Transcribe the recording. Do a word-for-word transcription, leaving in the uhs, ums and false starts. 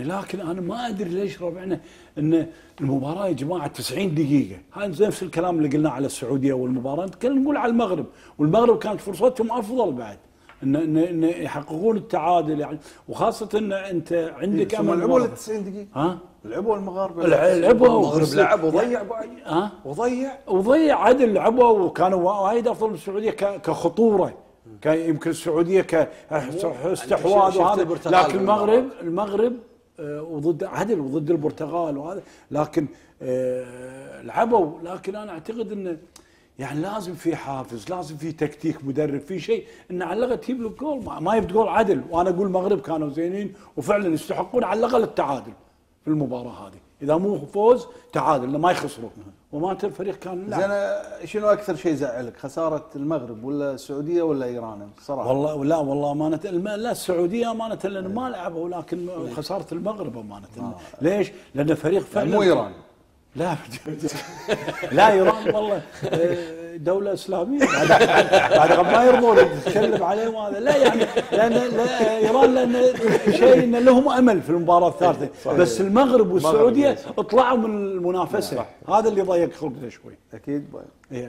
لكن انا ما ادري ليش ربعنا ان المباراه يا جماعه تسعين دقيقه، هذا نفس الكلام اللي قلناه على السعوديه والمباراه، نتكلم نقول على المغرب، والمغرب كانت فرصتهم افضل بعد ان ان, إن يحققون التعادل يعني، وخاصه ان انت عندك امل. لعبوا ال تسعين دقيقه، ها لعبوا المغاربه، لعبوا المغرب لعب وضيع ها وضيع وضيع عدل، لعبوا وكانوا وايد افضل من السعوديه كخطوره، كان يمكن السعوديه كاستحواذ وهذا، لكن المغرب المغرب وضد عدل وضد البرتغال وهذا، لكن لعبوا. لكن انا اعتقد انه يعني لازم في حافز، لازم في تكتيك مدرب، في شيء انه على الاقل تجيب له جول، ما يبي جول عدل. وانا اقول المغرب كانوا زينين وفعلا يستحقون على الاقل التعادل في المباراه هذه، اذا مو فوز تعادل ما يخسروا، وما الفريق كان لا. زين شنو اكثر شيء زعلك، خساره المغرب ولا السعوديه ولا ايران صراحه؟ والله لا والله امانه لا السعوديه امانه لان ما لعبوا، لكن خساره المغرب امانه. آه. ليش؟ لان فريق فعلا يعني مو ايران. لا لا ايران والله دوله اسلاميه بعد ما يرضون تتكلم عليهم هذا، لا يعني لان ايران لان شيء ان لهم امل في المباراه الثالثه، بس المغرب والسعوديه طلعوا من المنافسه، هذا اللي ضيق خلقنا شوي. اكيد.